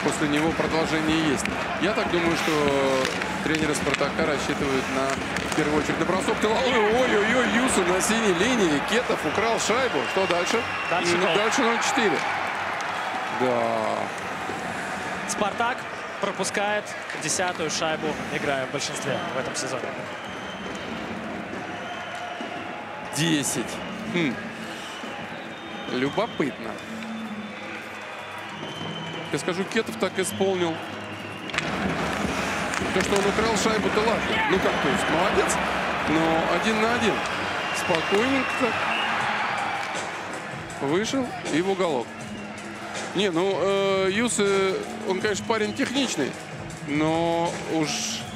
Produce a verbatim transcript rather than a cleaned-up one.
после него продолжение есть. Я так думаю, что тренеры «Спартака» рассчитывают на, в первую очередь, на бросок тыловой. Ой-ой-ой, Юсу на синей линии. Кетов украл шайбу. Что дальше? Дальше, дальше ноль четыре. Да. «Спартак» пропускает десятую шайбу, играя в большинстве в этом сезоне. десять. Хм. Любопытно. Я скажу, Кетов так исполнил. То, что он украл шайбу-то ладно. Ну как, то есть, молодец. Но один на один. Спокойненько так. Вышел и в уголок. Не, ну, э, Юс, э, он, конечно, парень техничный. Но уж